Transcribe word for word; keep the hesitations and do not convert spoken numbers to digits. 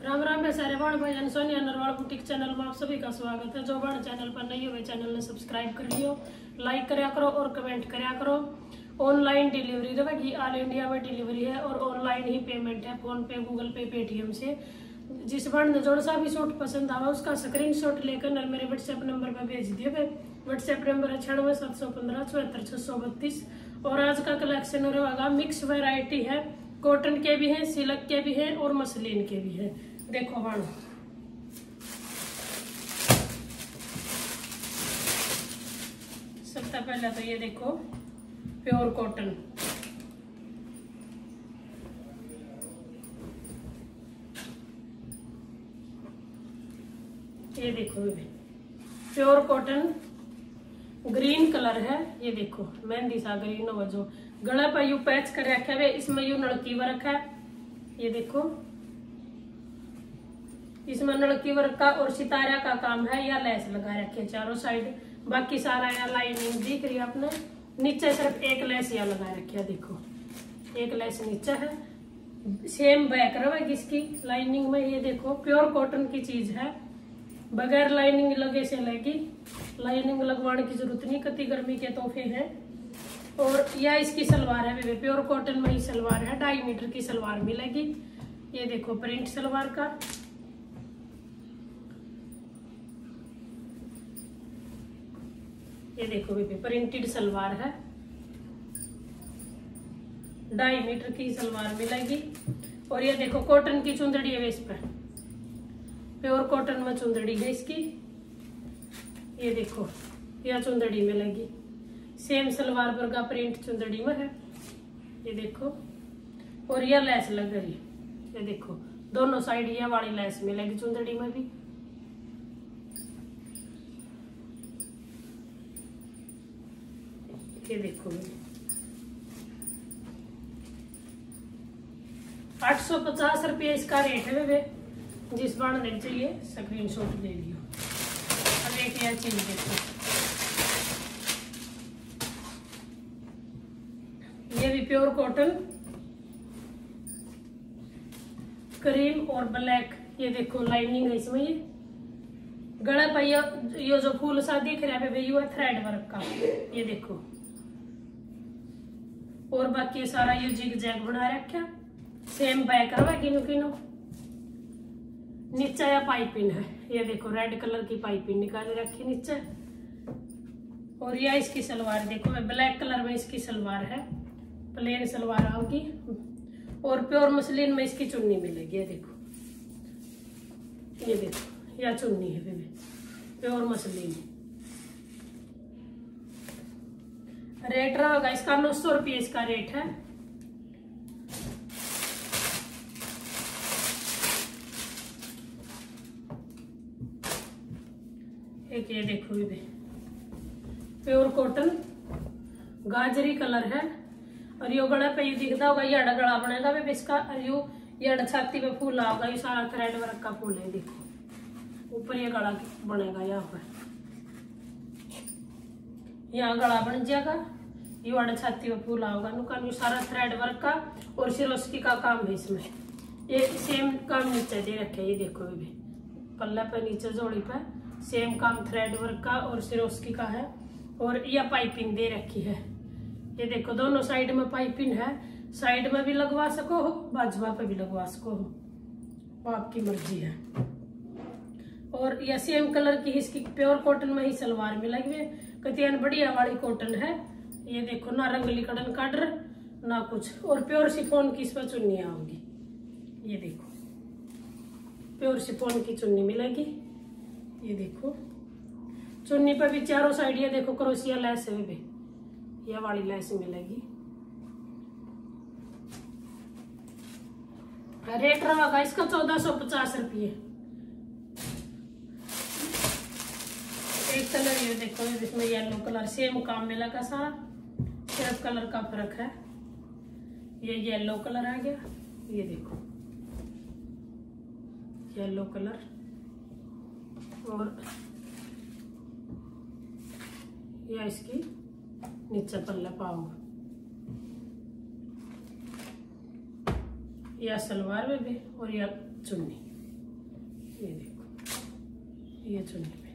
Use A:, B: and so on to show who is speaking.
A: राम राम है सारे बाण भाई सोनिया नरवाल बुटीक चैनल में आप सभी का स्वागत है। जो बाण चैनल पर नहीं हुए चैनल ने सब्सक्राइब कर लियो, लाइक करया करो और कमेंट करया करो। ऑनलाइन डिलीवरी रहेगी, ऑल इंडिया में डिलीवरी है और ऑनलाइन ही पेमेंट है, PhonePe, Google Pay, Paytm से। जिस बाण ने जो सा भी सूट पसंद आवा उसका स्क्रीनशॉट लेकर न मेरे व्हाट्सएप नंबर पर भेज दिए। व्हाट्सएप नंबर है छियानवे सात सौ पंद्रह चौहत्तर छह सौ बत्तीस। और आज का कलेक्शन रहेगा मिक्स वैरायटी है, कॉटन के भी हैं, सिल्क के भी हैं और मसलिन के भी हैं। देखो बाण सबसे पहले तो ये देखो प्योर कॉटन, ये देखो प्योर कॉटन ग्रीन कलर है। ये देखो मेहंदी सा ग्रीन हो, जो गला पर यू पैच कर रखा है, इसमें यू नलकी वर्क है। ये देखो इसमें नलकी वर्क का और सितारा का काम है, या लेस लगा रखे चारों साइड। बाकी सारा यहाँ लाइनिंग दिख रही है आपने, नीचे सिर्फ एक लेस यहाँ लगा रखी है। देखो एक लेस नीचे है, सेम बैक रहेगी इसकी लाइनिंग में। ये देखो प्योर कॉटन की चीज है, बगैर लाइनिंग लगे से लगी, लाइनिंग लगवाने की जरूरत नहीं, कति गर्मी के तोहफे हैं। और यह इसकी सलवार है, प्योर कॉटन में ही सलवार है, ढाई मीटर की सलवार मिलेगी। ये देखो प्रिंट सलवार का, ये देखो बेबी प्रिंटेड सलवार है, ढाई मीटर की सलवार मिलेगी। और ये देखो कॉटन की चुंदड़ी है इस पर, प्योर कॉटन में चुंदड़ी है इसकी। ये देखो यह चुंदड़ी मिलेगी, सेम सलवार पर का प्रिंट चुंदड़ी में है। ये देखो और यह लेस लग रही, ये देखो दोनों साइड यह वाली लेस मिलेगी चुंदड़ी में भी। ये देखो आठ सौ पचास रुपये इसका रेट है वे। जिस बाण ने चाहिए स्क्रीनशॉट ले लियो। अब एक यह चीज देखो, ये भी प्योर कॉटन क्रीम और ब्लैक। ये देखो लाइनिंग है इसमें, ये गला पर ये जो फूल सा दिख रहा है ये है थ्रेड वर्क का। ये देखो और बाकी सारा ये जिग जैग बना रखा, सेम बैक रहा किनो किनो। नीचे या पाइपिंग है, ये देखो रेड कलर की पाइपिंग निकाल रखी नीचे। और यह इसकी सलवार देखो, ब्लैक कलर में इसकी सलवार है, प्लेन सलवार आओगी। और प्योर मसलिन में इसकी चुन्नी मिलेगी। ये देखो ये देखो यह चुन्नी है बेबी, प्योर मसलिन। रेट रहेगा इसका नौ सौ रुपये इसका रेट है। एक ये देखो ये प्योर कॉटन गाजरी कलर है। और यो गला पे ये दिखता होगा, ये गला बनेगा वे इसका। और यो ये छाती पे फूल आओगा, ये सारा थ्रेड वर्क का फूल है। देखो ऊपर ये गला बनेगा, यहाँ पर यहाँ गला बन जाएगा, ये वाला छाती पे फूल आओगा नुका, सारा थ्रेड वर्क का और सिरोस्की का काम है इसमें। ये सेम काम नीचे दे रखे, ये देखो ये भी पल्ले पे नीचे जोड़ी पे सेम काम थ्रेड वर्क का और सिरोस्की का है। और यह पाइपिंग दे रखी है। ये देखो दोनों साइड में पाइपिंग है, साइड में भी लगवा सको हो, बाजुआ पे भी लगवा सको हो, वो आपकी मर्जी है। और यह सेम कलर की इसकी प्योर कॉटन में ही सलवार मिलेगी, कतियान बढ़िया वाली कॉटन है। ये देखो ना रंगली कड़न काडर ना कुछ, और प्योर शिफॉन की इस पर चुन्नी आओगी। ये देखो प्योर शिफॉन की चुन्नी मिलेगी। ये देखो चुन्नी पर भी चारों साइड ये देखो क्रोशिया लेस है, भी ये वाली लेस मिलेगी। रेट रहेगा इसका चौदह सौ पचास रुपये। एक कलर ये देखो, इसमें येलो कलर सेम काम मिलेगा, सारा सिर्फ कलर का फर्क है। ये येलो कलर आ गया, ये देखो येलो कलर। और यह इसकी नीचे पल्ला पाऊंगा, यह सलवार में भी और यह चुन्नी। ये देखो ये चुन्नी